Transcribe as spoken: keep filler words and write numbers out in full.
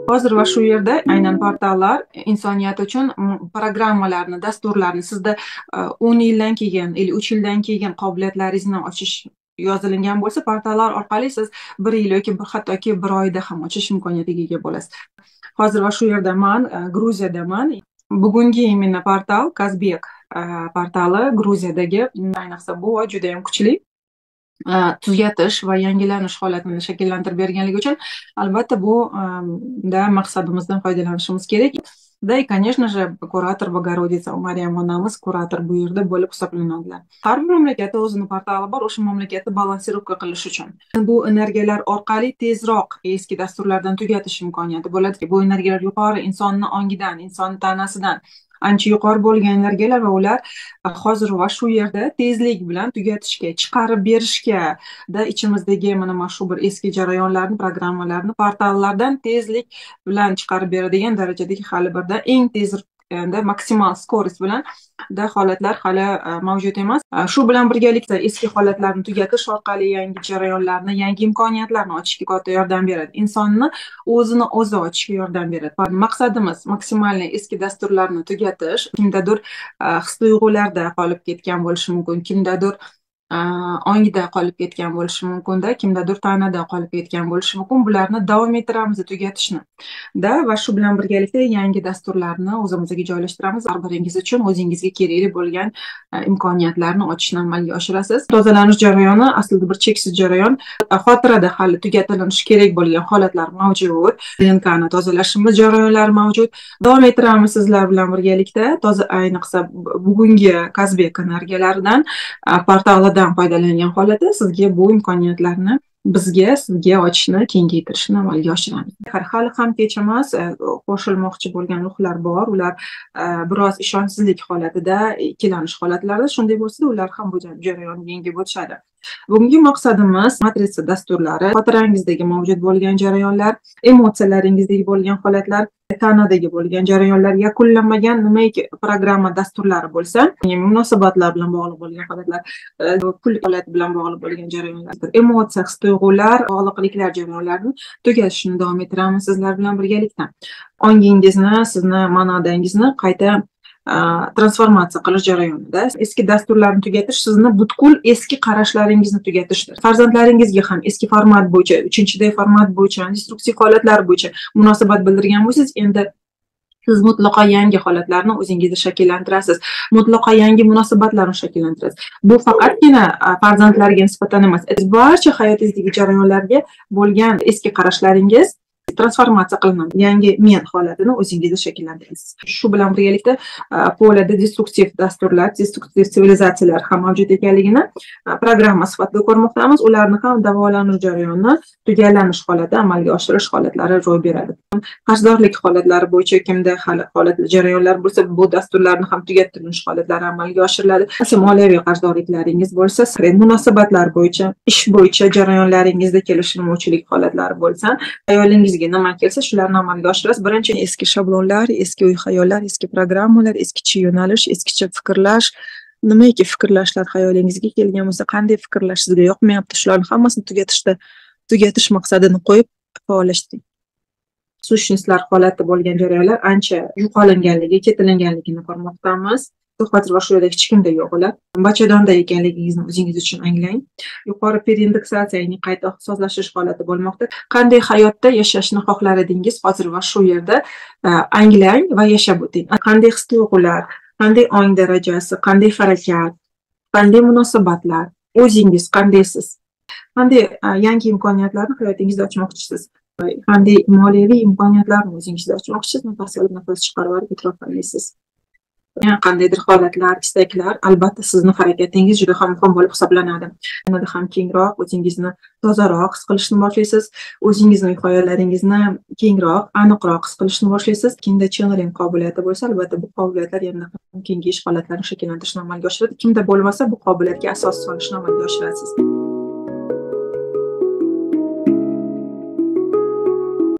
Hozir va shu yerda aynan portallar insoniyat uchun programmalarni, dasturlarni sizda o'n yildan keyin, uch yildan keyin qobiliyatlaringizni ochish yozilingan bo'lsa, portallar orqali siz bir yil yoki hattoki bir oyda ham ochish imkoniyatiga ega bo'lasiz. Hozir va shu yerda man Gruziyadaman. Bugungi imенно portal Kazbek portali Gruziyadagi, ayniqsa bu oy juda ham kuchli tuzatish va yangilanish holatini shakllantirib berganligi uchun albatta bu da maqsadimizdan foydalanishimiz kerak. Да, и, конечно же, kurator Bogorodica Maryam onamiz kurator bu yerda bo'lib hisoblanadilar. Har bir mamlakatda o'zining portali bor, o'sha mamlakatni balansirovka qilish uchun. Bu energiyalar orqali tezroq eski dasturlardan tugatish imkoniyati bo'ladi. Bu energiyalar yuqori insonning ongidan, inson tanasidan ancha yuqori bo'lgan energiyalar va ular hozir va shu yerda tezlik bilan tugatishga, chiqarib berishga, da ichimizdagi mana shu bir eski jarayonlarni, programmalarni portallardan tezlik bilan chiqarib beradigan darajadagi hali birda eng tez da maksimal skorost bilan da holatlar hali mavjud emas. Shu bilan birgalikda eski holatlarni tugatish orqali yangi jarayonlarni, yangi imkoniyatlarni ochishga katta yordam beradi. Insonni o'zini o'zi ochishga yordam beradi. Maqsadimiz maksimalni eski dasturlarni tugatish. Kimdadir his-tuyg'ularda qolib ketgan bo'lishi mumkin, kimdadir ongida qolib ketgan bo'lishi mumkin-da, kimdadir tanada qolib ketgan bo'lishi mumkin. Bularni davom ettiramiz tugatishni. Da va shu bilan birgalikda yangi dasturlarni o'zimizga joylashtiramiz. Har biringiz uchun o'zingizga kerakli bo'lgan imkoniyatlarni ochishni amalga oshirasiz. Tozalanish jarayoni aslida bir cheksiz jarayon. Xotirada hali tugatilishi kerak bo'lgan holatlar mavjud. D N K ni tozalashimiz jarayonlari mavjud. Davom ettiramiz sizlar bilan birgalikda. Toza ayniqsa bugungi Kazbek energiyalaridan portalidan foydalangan holatda sizga bu imkoniyatlarni bizga, sizga ochishni, kengaytirishni amalga oshiramiz. Hali ham kech emas, qo'shilmoqchi bo'lgan ruhlar bor. Ular biroz ishonchsizlik holatida, ikkilanish holatlarida, shunday bo'lsa, ular ham bu jarayonni yengib o'tishadi. Bugungi maqsadimiz matritsa dasturlari, xotirangizdagi mavjud bo'lgan jarayonlar, emotsiyalaringizdagi bo'lgan holatlar, tanadagi bo'lgan jarayonlar, yakunlanmagan nimaiki programma dasturlari bo'lsa, munosabatlar bilan bog'liq bo'lgan holatlar, pul holati bilan bog'liq bo'lgan jarayonlar, emotsiya, his-tuyg'ular, bog'liqliklar jarayonlarini tugatishni davom ettiramiz sizlar bilan birgalikda. Ongingizni, sizni ma'nodangizni qayta transformatsiya qilish jarayonida eski dasturlarni tugatish sizni butkul eski qarashlaringizni tugatishdir. Farzandlaringizga ham eski format bo'yicha, uchinchi format bo'yicha, destruktiv holatlar bo'yicha munosabat bildirgan bo'lsangiz, endi siz mutlaqo yangi holatlarni o'zingizda shakllantirasiz. Mutlaqo yangi munosabatlarni shakllantirasiz. Bu faqatgina farzandlarga nisbatan emas, barcha hayotingizdagi jarayonlarga bo'lgan eski qarashlaringiz transformatsiya qilinadi. Yangi men holatini o'zingizda shakllantirasiz. Shu bilan birgalikda polada destruktiv dasturlar, destruktiv sivilizatsiyalar ham mavjud ekanligini programma sifatida ko'rmoqdamiz. Ularni ham davolanish jarayoni, tugallanish holati, amalga oshirish holatlari ro'y beradi. Qarzdorlik holatlari bo'yicha kimda hali holat jarayonlar bo'lsa, bu dasturlarni ham tugattirilish holatlari amalga oshiriladi. Moliyaviy qarzdorliklaringiz bo'lsa, munosabatlar bo'yicha, ish bo'yicha jarayonlaringizda kelishilmovchilik holatlari bo'lsa, ayolingizga nima kelsa shularni amalga oshirasiz. Birinchi eski shablonlar, eski uy-xayollar, eski programmalar, eskicha yo'nalish, eskicha fikrlash, nimaiki fikrlashlar xayolingizga kelgan bo'lsa, qanday fikrlash sizga yoqmayapti, shularni hammasini tugatishda, tugatish maqsadini qo'yib faollashtiring. Sущностlar holati bo'lgan jarayonlar ancha yo'qolinganligi, ketilinganligini ko'rmoqdamiz. Hozir va shu yerda hech kimda yo'q ular. Bachadonda ekanligingizni o'zingiz uchun anglang. Yuqori perindeksatsiya, ya'ni qayta ixtisoslashish holati bo'lmoqda. Qanday hayotda yashashni xohlar edingiz, hozir va shu yerda anglang va yashab o'ting. Qanday his-tuyg'ular, qanday ong darajasi, qanday harakat, qanday munosabatlar, o'zingiz qandaysiz? Qanday yangi imkoniyatlarni hayotingizda ochmoqchisiz? Qanday moliyaviy imkoniyatlarni o'zingizda ochmoqchisiz? Nafas olib, nafas chiqarib e'tirof qilaysiz. Qandaydir holatlar, istaklar albatta sizni harakatingiz juda ham muhim bo'lib hisoblanadi. Yanada ham kengroq o'zingizni tozaroq his qilishni boshlaysiz, o'zingizning xayollaringizni kengroq, aniqroq his qilishni boshlaysiz. Kimda channeling qobiliyati bo'lsa, albatta bu qobiliyatlar yanada ham kengayish holatlarini shakllantirishni amalga oshiradi. Kimda bo'lmasa, bu qobiliyatga asos solishni amalga oshirasiz.